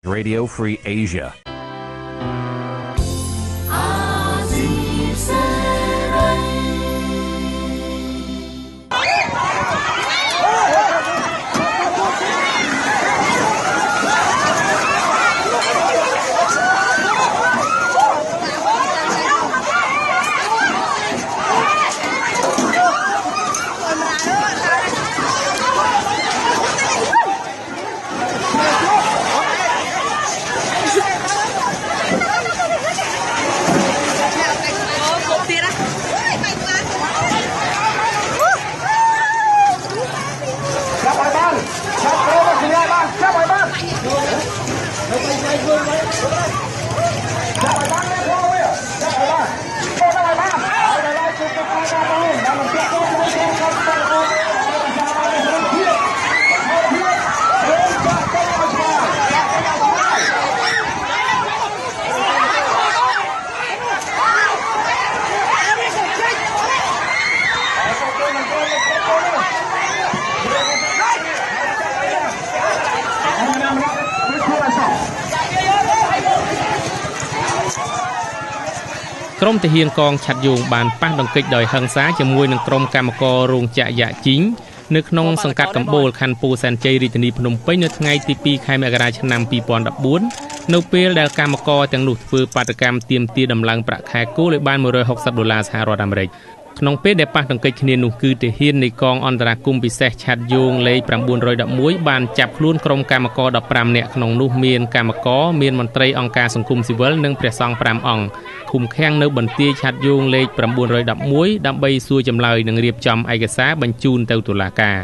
Radio Free Asia.ក្រុមទាហានកងឆាត់យងបានប៉ះដង្កេចដោយហិង្សាជាមួយនឹងក្រុមកម្មកររោងចក្រយ៉ាជីងនៅក្នុងសង្កាត់កំបូលខណ្ឌពោធិ៍សែនជ័យរាជធានីភ្នំពេញនៅថ្ងៃទី 2 ខែមករាឆ្នាំ 2014 នៅពេលដែលកម្មករទាំងនោះធ្វើបាតកម្មទាមទារដំឡើងប្រាក់ខែគោលឲ្យបាន$160សហរដ្ឋអាមេរិកក្នុងពេលដែលប៉ះដង្កេចគ្នានោះគឺទាហាននៃកងអន្តរាគមន៍ពិសេសឆាត់យងលេខ911បានចាប់ខ្លួនក្រុមកម្មករ15នាក់ក្នុងនោះមានកម្មករមានមន្ត្រីអង្គការសង្គមស៊ីវិលនិងព្រះសង្ឃ5អង្គឃុំឃាំងនៅបន្ទាយឆាត់យងលេខ911ដើម្បីសួរចម្លើយនិងរៀបចំឯកសារបញ្ជូនទៅតុលាការ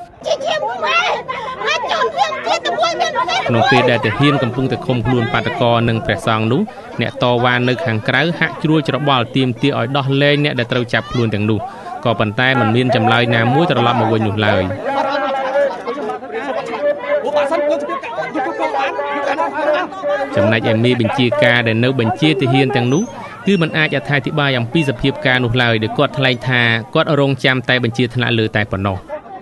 ក្នុងពេលដែលទាហានកំពុងតែឃុំខ្លួនបាតកោនិងព្រះសង្ឃនោះអ្នកតវ៉ានៅខាងក្រៅហាក់ជ្រួលច្របល់ទាមទារឲ្យដោះលែងអ្នកដែលត្រូវចាប់ខ្លួនទាំងនោះក៏ប៉ុន្តែមិនមានចម្លើយណាមួយត្រឡប់មកវិញនោះឡើយចំណែកឯមេបញ្ជាការដែលនៅបញ្ជាទាហានទាំងនោះគឺមិនអាចអត្ថាធិប្បាយអំពីសភាពការនោះឡើយដោយគាត់ថ្លែងថាគាត់រងចាំតែបញ្ជាថ្នាក់លើតែប៉ុណ្ណោះ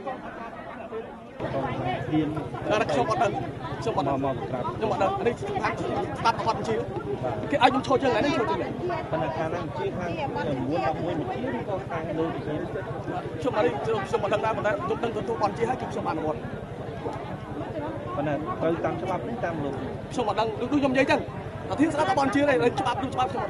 ខ្ញុំអត់ដឹងខ្ញុំអត់ដឹងនេះស្ដាប់អត់បញ្ជាគេឲ្យខ្ញុំឈរជើងហ្នឹងឈរជើងហ្នឹងប៉ុន្តែខាងហ្នឹងបញ្ជាខាង911បញ្ជាក៏ខាងលើខ្ញុំអត់ដឹងដែរប៉ុន្តែខ្ញុំដឹងទទួលបញ្ជាឲ្យគឺខ្ញុំអនុវត្តប៉ុន្តែត្រូវតាមច្បាប់នេះតាមលោកខ្ញុំអត់ដឹងដូចខ្ញុំនិយាយចឹងតែធានស្ដាប់បញ្ជានេះច្បាប់ខ្ញុំអត់ដឹង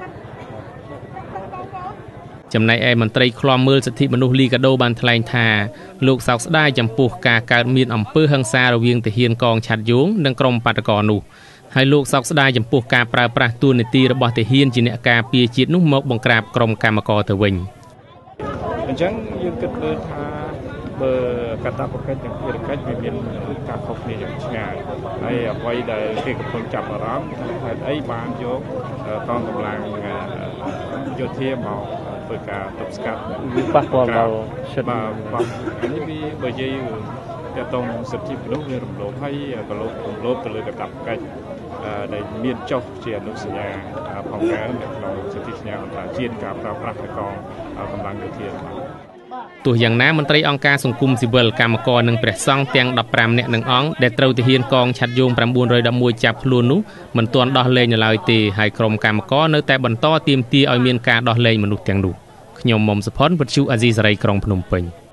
ចំណែកឯមន្ត្រីឃ្លាំមើលសិទ្ធិមនុស្សលីកាដូបានថ្លែងថាលោកសោកស្ដាយចំពោះការកើតមានអំពើហិង្សារវាងទាហានកងឆាត់យងនិងក្រុមបាតកោនោះហើយលោកសោកស្ដាយចំពោះការប្រើប្រាស់តួនាទីរបស់ទាហានជាអ្នកការពារជាតិនោះមកបង្ក្រាបក្រុមកម្មករទៅវិញអញ្ចឹងយើងគិតមើលថាបើកាតព្វកិច្ចនិងភារកិច្ចវាមានការខុសគ្នាយ៉ាងឆ្ងាយហើយអ្វីដែលគេកំពុងចាប់អារម្មណ៍ហេតុអីបានយកកងកម្លាំងយោធាមកធ្វើការទប់ស្កាត់ប៉ះពាល់ដល់សិទ្ធិនេះវាបើនិយាយទាក់ទងសិទ្ធិមនុស្សវារំលោភហើយក៏រំលោភទៅលើកាតព្វកិច្ចដែលមានចុះជាអនុសញ្ញាផងដែរនៅក្នុងសិទ្ធិសញ្ញាអន្តរជាតិការប្រើប្រាស់កងកម្លាំងយោធាទោះយ៉ាងណាមន្ត្រីអង្គការសង្គមស៊ីវិលកម្មករនិងព្រះសង្ឃទាំង15នាក់នឹងអង្គដែលត្រូវទាហានកងឆាត់យង911ចាប់ខ្លួននោះមិនទាន់ដោះលែងនៅឡើយទេហើយក្រុមកម្មករនៅតែបន្តទាមទារឲ្យមានការដោះលែងមនុស្សទាំងនោះខ្ញុំមុំសុផុនវិទ្យុអាស៊ីសេរីក្រុងភ្នំពេញ